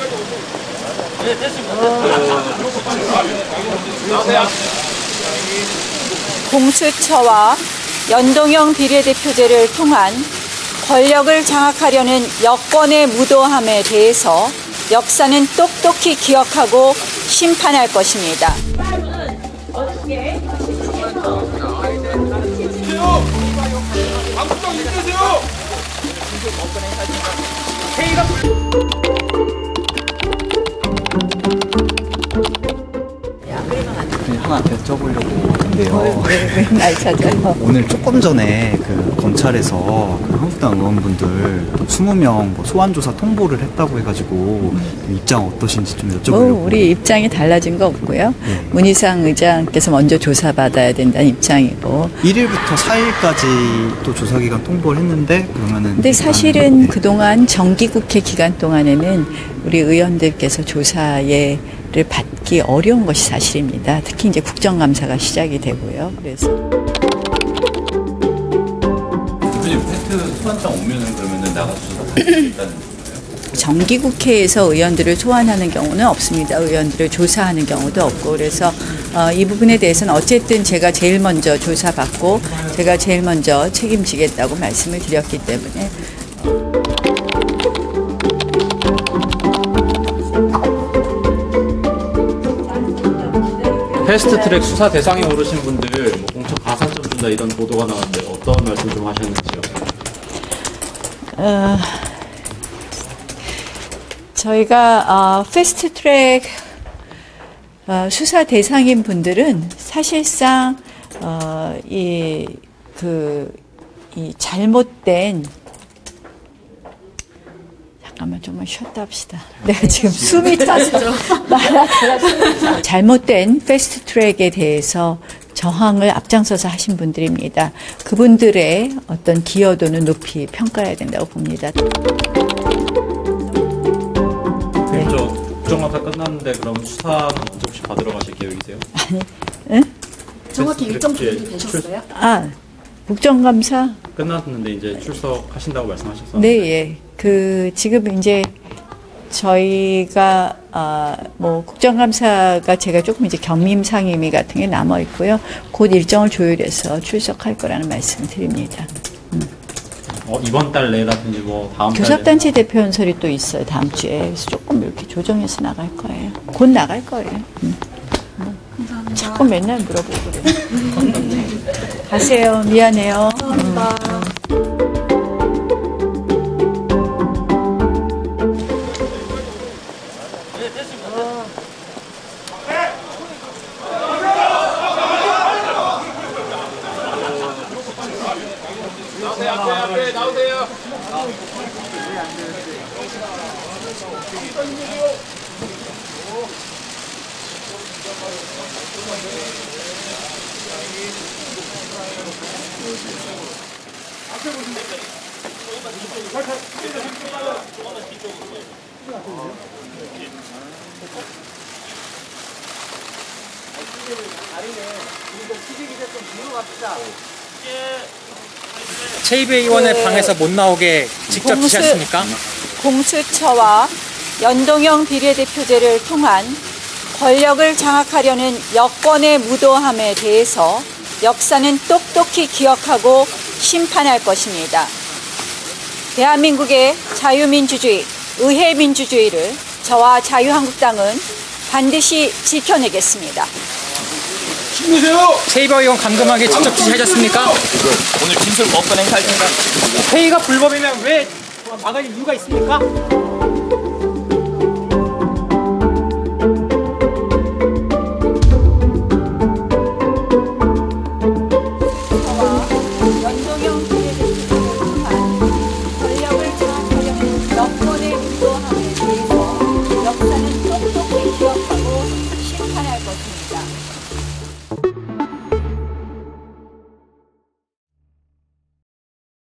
공수처와 연동형 비례대표제를 통한 권력을 장악하려는 여권의 무도함에 대해서 역사는 똑똑히 기억하고 심판할 것입니다. 하나 여쭤보려고 하는데요. 왜 날 찾아요? 오늘 조금 전에 그 검찰에서 그 한국당 의원분들 20명 뭐 소환조사 통보를 했다고 해가지고 입장 어떠신지 좀 여쭤보려고. 우리 입장이 달라진 거 없고요. 네. 문희상 의장께서 먼저 조사받아야 된다는 입장이고. 1일부터 4일까지 또 조사기간 통보를 했는데 그러면은. 근데 사실은 그동안 정기국회 기간 동안에는 우리 의원들께서 조사를 받기 어려운 것이 사실입니다. 특히 이제 국정감사가 시작이 되고요. 그래서. 대표님, 팩트 소환장 오면은 그러면은 나가서 조사받을 수 있다는 거예요? 정기국회에서 의원들을 소환하는 경우는 없습니다. 의원들을 조사하는 경우도 없고. 그래서 이 부분에 대해서는 어쨌든 제가 제일 먼저 조사받고 제가 제일 먼저 책임지겠다고 말씀을 드렸기 때문에. 패스트트랙 수사 대상에 오르신 분들 뭐 공적 가산점 준다 이런 보도가 나왔는데 어떤 말씀 좀 하셨는지요? 저희가 패스트트랙 수사 대상인 분들은 사실상 이 잘못된 잠깐만 좀만 쉬었다 합시다. 내가 지금 숨이 차서 잘못된 패스트트랙에 대해서 저항을 앞장서서 하신 분들입니다. 그분들의 어떤 기여도는 높이 평가해야 된다고 봅니다. 네. 국정감사 끝났는데 그럼 수사 혹시 받으러 가실 계획이세요? 아니, 응? 정확히 일정 준비 되셨어요? 국정감사? 끝났는데 이제 출석하신다고 말씀하셨었는데. 네, 예. 지금 이제 저희가 국정감사가 제가 조금 이제 경림 상임위 같은 게 남아 있고요. 곧 일정을 조율해서 출석할 거라는 말씀을 드립니다. 이번 달 내라든지 뭐 다음 달 교섭단체 대표 연설이 또 있어요. 다음 주에. 그래서 조금 이렇게 조정해서 나갈 거예요. 곧 나갈 거예요. 감사합니다. 자꾸 맨날 물어보고 그래요. 가세요. 미안해요. 감사합니다. 나오세요. 최이배 의원의 방에서 못 나오게 직접 지시하십니까? 공수처와 연동형 비례대표제를 통한 권력을 장악하려는 여권의 무도함에 대해서 역사는 똑똑히 기억하고 심판할 것입니다. 대한민국의 자유민주주의, 의회민주주의를 저와 자유한국당은 반드시 지켜내겠습니다. 최이배 의원 감금하게 직접 지시하셨습니까? 오늘 진술 못 꺼낸 탈진다. 회의가 불법이면 왜 막을 이유가 있습니까?